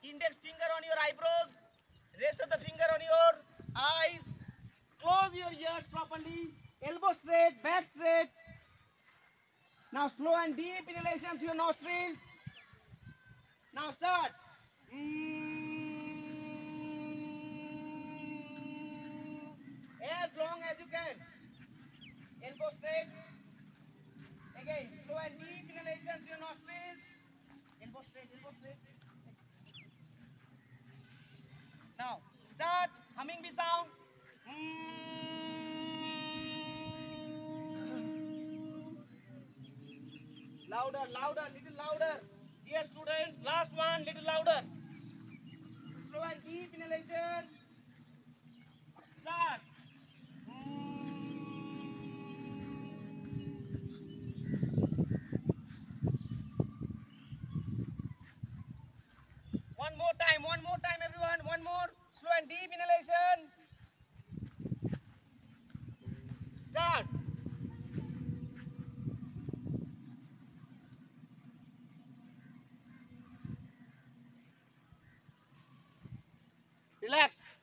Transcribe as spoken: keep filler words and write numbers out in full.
Index finger on your eyebrows. Rest of the finger on your eyes. Close your ears properly. Elbow straight, back straight. Now slow and deep inhalation through your nostrils. Now start. As long as you can. Elbow straight. Again, slow and deep inhalation through your nostrils. Elbow straight, elbow straight. Now, start humming the sound. Louder, louder, little louder. Dear students, last one, little louder. Slow and deep inhalation. Start. One more time, one more time everyone, one more. Slow and deep inhalation. Start. Relax.